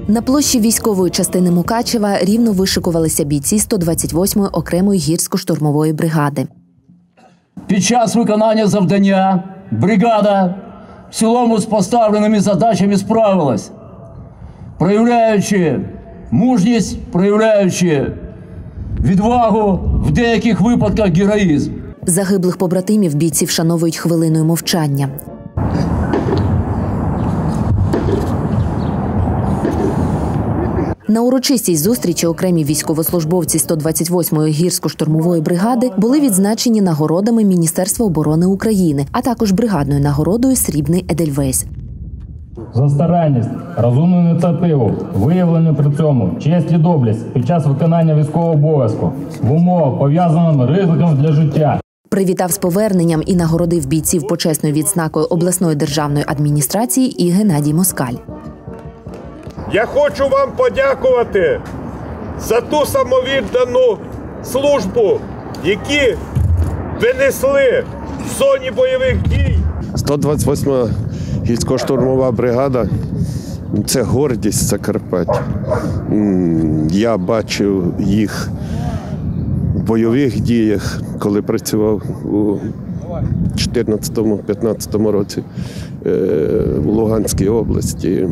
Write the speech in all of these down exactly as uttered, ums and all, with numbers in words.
На площі військової частини Мукачева рівно вишикувалися бійці сто двадцять восьмої окремої гірсько-штурмової бригади. Під час виконання завдання бригада в цілому з поставленими задачами справилась, проявляючи мужність, проявляючи відвагу, в деяких випадках героїзм. Загиблих побратимів бійці вшановують хвилиною мовчання. На урочистій зустрічі окремі військовослужбовці сто двадцять восьмої гірсько-штурмової бригади були відзначені нагородами Міністерства оборони України, а також бригадною нагородою «Срібний Едельвейс». За старанність, розумну ініціативу, виявлену при цьому честь і доблесть під час виконання військового обов'язку в умовах, пов'язаних з ризиком для життя. Привітав з поверненням і нагородив бійців почесною відзнакою обласної державної адміністрації і Геннадій Москаль. Я хочу вам подякувати за ту самовіддану службу, яку ви несли в зоні бойових дій. сто двадцять восьма гірсько-штурмова бригада – це гордість Закарпаття. Я бачив їх в бойових діях, коли працював у чотирнадцятому-п'ятнадцятому році в Луганській області.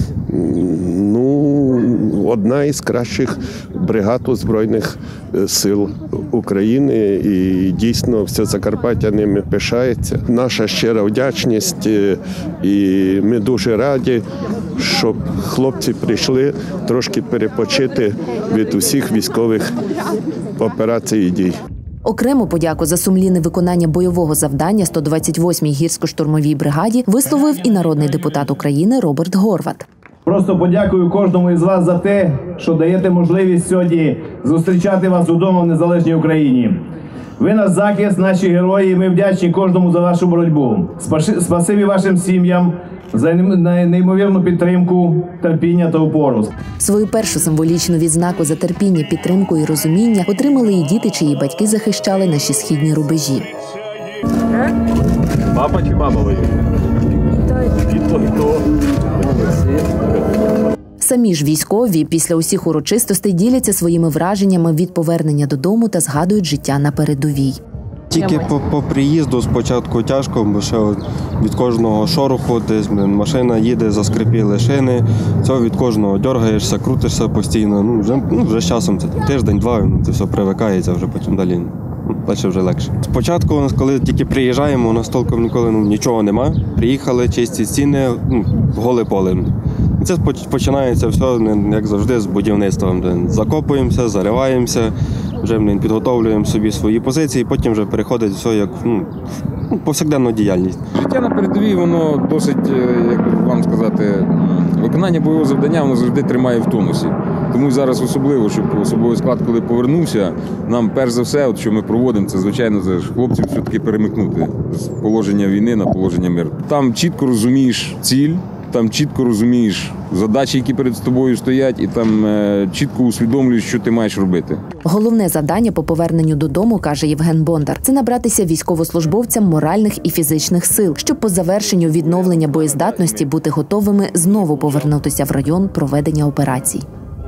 Ну, одна із кращих бригад у Збройних сил України, і дійсно все Закарпаття ними пишається. Наша щира вдячність, і ми дуже раді, щоб хлопці прийшли трошки перепочити від усіх військових операцій і дій. Окрему подяку за сумлінне виконання бойового завдання сто двадцять восьмій гірсько-штурмовій бригаді висловив і народний депутат України Роберт Горват. Просто подякую кожному із вас за те, що даєте можливість сьогодні зустрічати вас удома в незалежній Україні. Ви наш захист, наші герої, і ми вдячні кожному за вашу боротьбу. Спасибі вашим сім'ям за неймовірну підтримку, терпіння та опору. Свою першу символічну відзнаку за терпіння, підтримку і розуміння отримали і діти, чиї батьки захищали наші східні рубежі. Папа чи мама воює? І то, і то. Самі ж військові після усіх урочистостей діляться своїми враженнями від повернення додому та згадують життя на передовій. Тільки по, по приїзду спочатку тяжко, бо ще від кожного шороху, десь машина їде, заскрипіли шини, це від кожного дергаєшся, крутишся постійно. Ну, вже, ну, вже з часом, це тиждень-два, ну, це все привикається, вже потім далі, ну, далі вже легше. Спочатку, коли тільки приїжджаємо, у нас толком ніколи ну, нічого немає. Приїхали, чисті стіни, ну, голе поле. І це починається все, як завжди, з будівництва. Закопуємося, зариваємося, вже підготовлюємо собі свої позиції, потім вже переходить все як ну, повсякденну діяльність. Життя на передовій, воно досить, як вам сказати, виконання бойового завдання воно завжди тримає в тонусі. Тому зараз особливо, щоб особовий склад, коли повернувся, нам перш за все, от, що ми проводимо, це, звичайно, це ж хлопців все-таки перемикнути з положення війни на положення миру. Там чітко розумієш ціль, там чітко розумієш задачі, які перед тобою стоять, і там е, чітко усвідомлюєш, що ти маєш робити. Головне завдання по поверненню додому, каже Євген Бондар, це набратися військовослужбовцям моральних і фізичних сил, щоб по завершенню відновлення боєздатності бути готовими знову повернутися в район проведення операцій.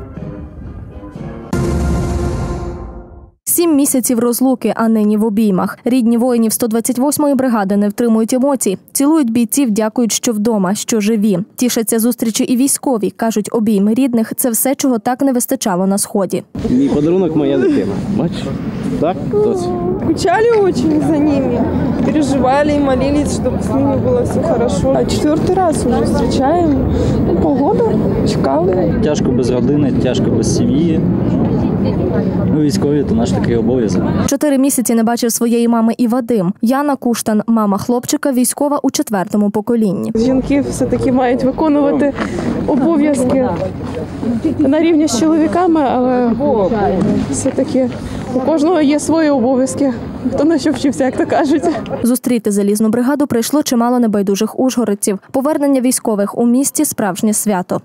Сім місяців розлуки, а нині в обіймах. Рідні воїнів сто двадцять восьмої бригади не втримують емоцій. Цілують бійців, дякують, що вдома, що живі. Тішаться зустрічі і військові. Кажуть, обійми рідних – це все, чого так не вистачало на Сході. Мій подарунок – моя дитина. Бачиш? Так? Досі. Скучали очень за ними. Переживали и молились, чтобы с ними было все хорошо. А четвертый раз уже встречаем. Ну, полгода чекали. Тяжко без родини, тяжко без сім'ї. Ми військові, то наш такий обов'язок. Чотири місяці не бачив своєї мами і Вадим. Яна Куштан, мама хлопчика, військова у четвертому поколінні. Жінки все-таки мають виконувати обов'язки на рівні з чоловіками, але все-таки у кожного є свої обов'язки. Хто на що вчився, як то кажуть. Зустріти залізну бригаду прийшло чимало небайдужих ужгородців. Повернення військових у місті – справжнє свято.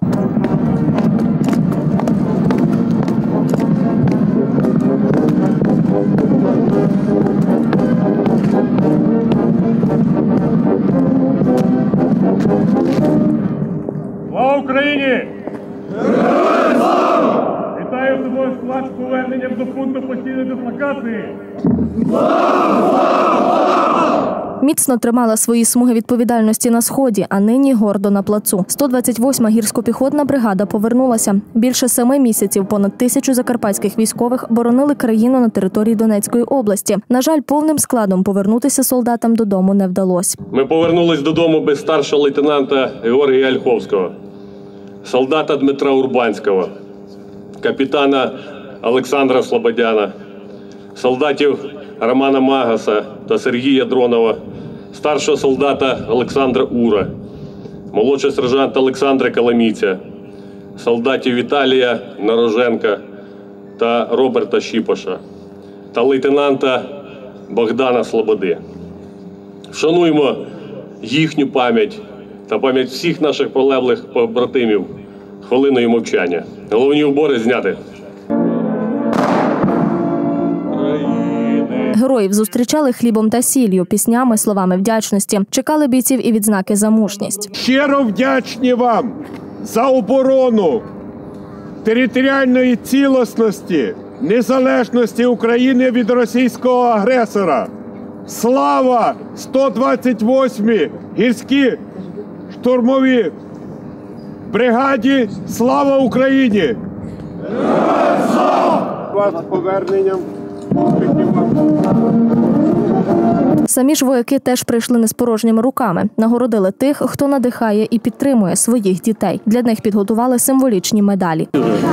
Слава Україні! Вітаю тобою склад з поверненням до пункту постійної дислокації. Міцно тримала свої смуги відповідальності на Сході, а нині гордо на плацу. сто двадцять восьма гірсько-піхотна бригада повернулася. Більше семи місяців понад тисячу закарпатських військових боронили країну на території Донецької області. На жаль, повним складом повернутися солдатам додому не вдалося. Ми повернулись додому без старшого лейтенанта Георгія Ольховського, солдата Дмитра Урбанського, капітана Олександра Слободяна, солдатів Романа Магаса та Сергія Дронова, старшого солдата Олександра Ура, молодшого сержанта Олександра Коломійця, солдатів Віталія Нароженка та Роберта Щіпаша та лейтенанта Богдана Слободи. Вшануємо їхню пам'ять та пам'ять всіх наших полеглих побратимів хвилиною мовчання. Головні убори зняти. Героїв зустрічали хлібом та сіллю, піснями, словами вдячності. Чекали бійців і відзнаки за мужність. Щиро вдячні вам за оборону територіальної цілісності, незалежності України від російського агресора. Слава сто двадцять восьмій гірській штурмовій бригаді! Слава Україні! Вас з поверненням! Самі ж вояки теж прийшли не з порожніми руками. Нагородили тих, хто надихає і підтримує своїх дітей. Для них підготували символічні медалі.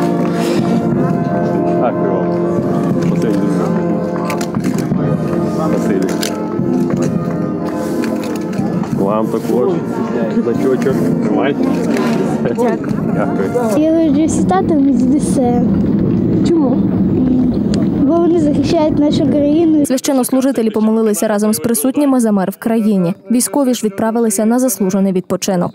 Вам також. Значочок. Тримайте. Дякую. Я горджуся татом з ДСН. Чому? Бо вони захищають нашу країну. Священнослужителі помолилися разом з присутніми за мир в країні. Військові ж відправилися на заслужений відпочинок.